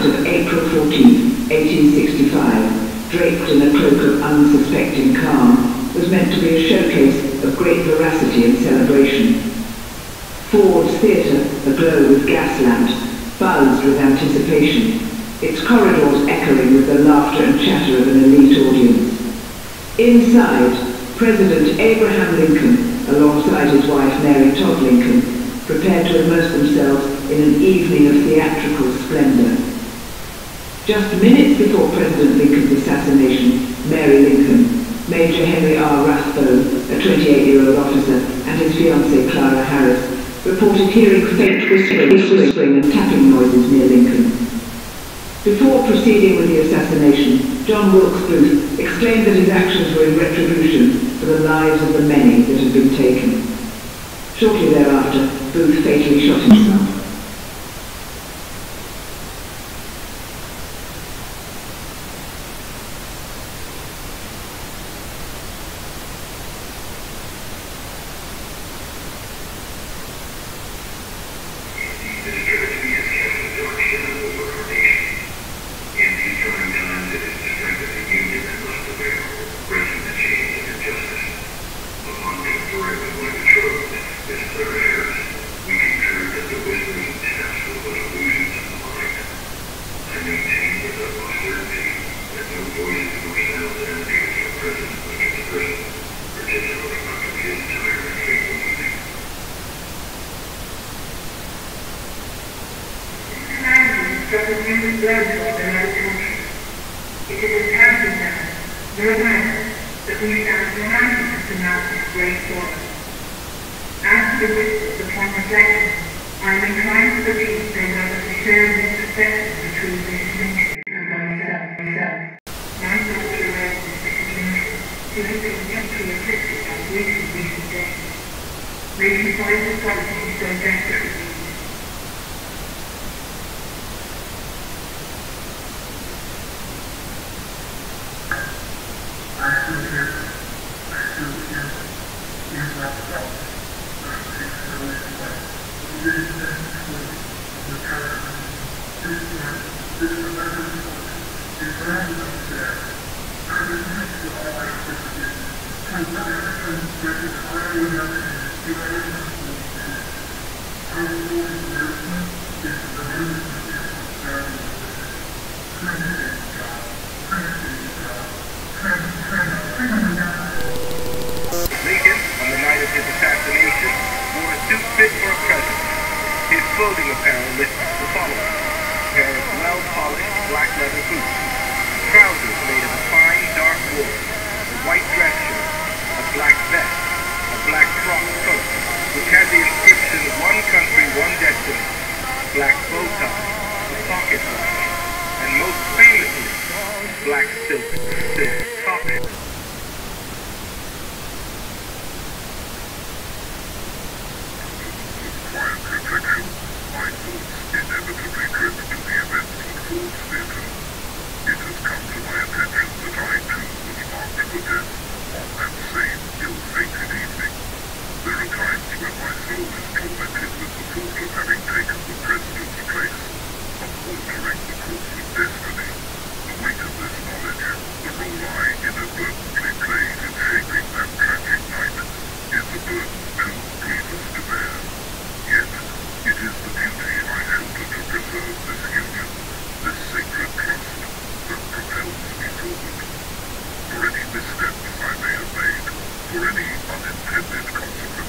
night of April 14, 1865, draped in a cloak of unsuspecting calm, was meant to be a showcase of great veracity and celebration. Ford's theatre, aglow with gas lamps, buzzed with anticipation, its corridors echoing with the laughter and chatter of an elite audience. Inside, President Abraham Lincoln, alongside his wife Mary Todd Lincoln, prepared to immerse themselves in an evening of theatrical splendor. Just minutes before President Lincoln's assassination, Mary Lincoln, Major Henry R. Rathbone, a 28-year-old officer, and his fiancée Clara Harris, reported hearing faint whispering and tapping noises near Lincoln. Before proceeding with the assassination, John Wilkes Booth exclaimed that his actions were in retribution for the lives of the many that had been taken. Shortly thereafter, Booth fatally shot himself. Clara Harris, we concur that the whispers and taps were but illusions of the mind. I maintain with utmost certainty that no voices nor sounds emanated from President Lincoln's person, particularly not from his entire and faithful evening. Humanity struck a new blood for the United country. It is imperative now, no matter, that we stand united to mount this great war. As to the whispers upon reflection, I am inclined to believe they rather discern this perspective between this nation and myself. My thoughts relate to Mrs. Lincoln, who has been gently afflicted by grief in recent days. May she find the quality so desperately needed. Lincoln, on the night of his assassination, wore a suit fit for a president. His clothing apparel listed the following: a pair of well-polished black leather boots, trousers made of a fine dark wool, a white dress shirt, a black vest, a black frock coat, which had the inscription, "One country, one destiny," a black bow tie, a pocket watch, and most famously, black silk topping. Reflection, my thoughts inevitably drift to the events of Ford's theatre. It has come to my attention that I too was marked for death on that same ill-fated evening. There are times when my soul is tormented with the thought of having taken the president's place, of altering the course of destiny. The weight of this knowledge, the role I inadvertently played in shaping that tragic night, is a burden too grievous to bear. Yet, it is the duty I shelter to preserve this union, this sacred trust, that propels me forward. For any missteps I may have made, for any unintended consequences